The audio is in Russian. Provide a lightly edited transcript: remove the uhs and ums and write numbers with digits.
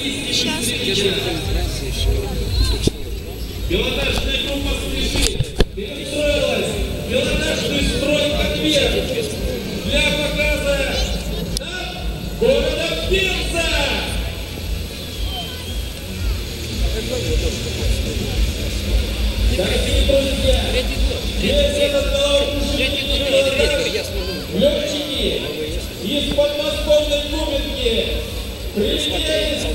Пилотажная группа спешит. Перестроилась. Пилотажный строй конвейер для показа города Пенза. Дорогие друзья, весь этот головокружительный пилотаж летчики из подмосковной Губинки прилетели